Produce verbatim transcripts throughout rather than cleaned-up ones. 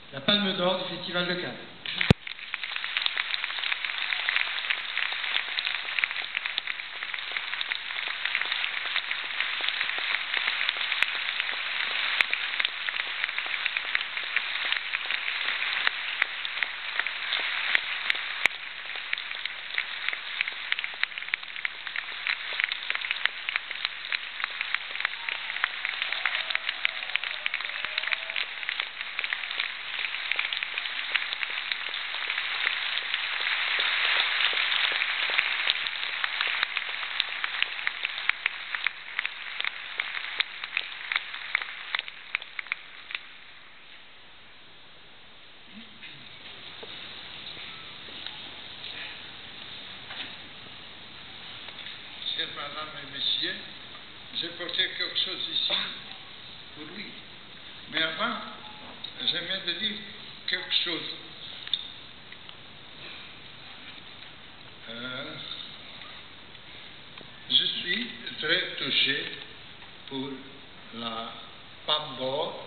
la Palme d'Or du Festival de Cannes. Madame et Messieurs, j'ai porté quelque chose ici pour lui. Mais avant, j'aimerais de dire quelque chose. Euh, je suis très touché pour la Palme d'Or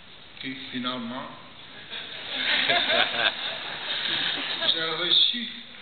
qui finalement j'ai reçu